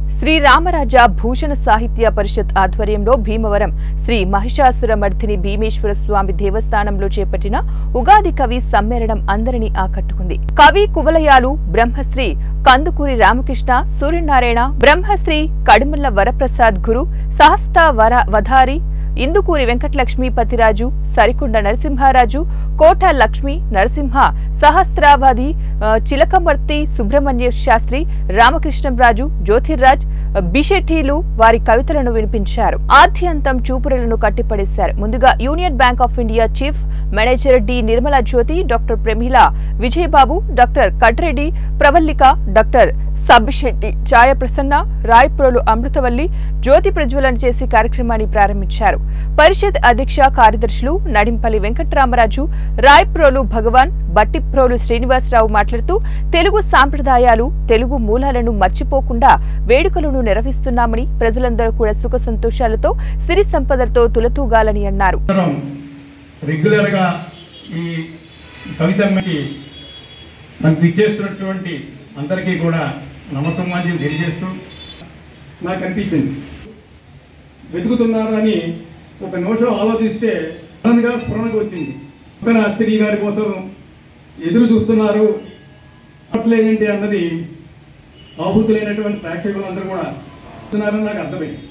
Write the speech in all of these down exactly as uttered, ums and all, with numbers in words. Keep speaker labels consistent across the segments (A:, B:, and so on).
A: శ్రీ రామరాజ భూషణ సాహిత్య పరిషత్ ఆధ్వర్యంలో భీమవరం శ్రీ మహిషాసురమర్దిని భీమేశ్వర స్వామి దేవస్థానంలో చేపట్టిన ఉగాది కవి సమ్మేళనం అందరినీ ఆకట్టుకుంది. కవి కువలయాలు బ్రహ్మశ్రీ కందుకూరి రామకృష్ణ సూర్యనారాయణ, బ్రహ్మశ్రీ కడుమల్ల వరప్రసాద్ గురు, సహస్త వర వధారి, ఇందుకూరి వెంకటలక్ష్మీపతిరాజు, సరికొండ నరసింహారాజు, కోట లక్ష్మీ నరసింహ, సహస్రావధి చిలకమర్తి సుబ్రహ్మణ్య శాస్త్రి, రామకృష్ణంరాజు, జ్యోతిర్రాజ్, బిషెట్టీలు వారి కవితలను వినిపించారు. ఆద్యంతం చూపురులను కట్టిపడేశారు. ముందుగా Union Bank of India chief manager D Nirmala Jyothi, doctor Pramila, Vijayababu, doctor Katreddy, Pravallika, doctor Sabbisetti, Chaya Prasanna, Rayaprolu Amruthavalli Jyothi ప్రజ్వలన చేసి కార్యక్రమాన్ని ప్రారంభించారు. పరిషత్ అధ్యక్ష కార్యదర్శులు నడింపల్లి వెంకటరామరాజు, రాయప్రోలు భగవాన్, బట్టిప్రోలు శ్రీనివాసరావు మాట్లాడుతూ తెలుగు సాంప్రదాయాలు, తెలుగు మూలాలను మర్చిపోకుండా వేడుకలను నిర్వహిస్తున్నామని, ప్రజలందరూ కూడా సుఖ సంతోషాలతో సిరి సంపదలతో తులతూగాలని అన్నారు.
B: రెగ్యులర్ గా ఈ కవి సమ్మేళనకి నాకు ఇచ్చేస్తున్నటువంటి అందరికీ కూడా నమస్సమాజం తెలియజేస్తూ నాకు అనిపించింది. వెతుకుతున్నారు అని ఒక నిమిషం ఆలోచిస్తే సడన్గా స్ఫురణకు వచ్చింది. ఒక శ్రీ గారి కోసం ఎదురు చూస్తున్నారు అట్లేదేంటి అన్నది ఆహుతులైనటువంటి ప్రేక్షకులందరూ కూడా చూస్తున్నారని నాకు అర్థమైంది.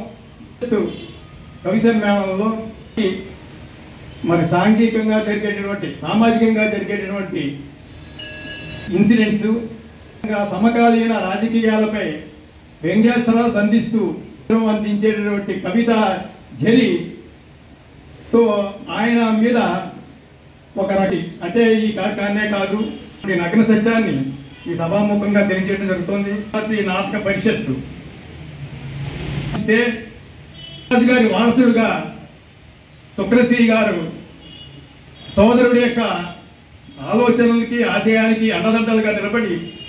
B: కవి సమ్మేళనంలో మరి సాంఘికంగా జరిగేటటువంటి సామాజికంగా జరిగేటటువంటి ఇన్సిడెంట్స్, సమకాలీన రాజకీయాలపై వ్యంగ్యాస్త్రాలు సంధిస్తూ అందించేటటువంటి కవిత జరి తో ఆయన మీద ఒక రటి అంటే ఈ కార్యక్రమే కాదు నగ్న సత్యాన్ని ఈ సభాముఖంగా తెలియజేయడం జరుగుతుంది. నాటక పరిషత్తు అంటే గారి వారసుడుగా తుక్రశ్రీ గారు సోదరుడి యొక్క ఆలోచనలకి ఆశయానికి అండదండలుగా నిలబడి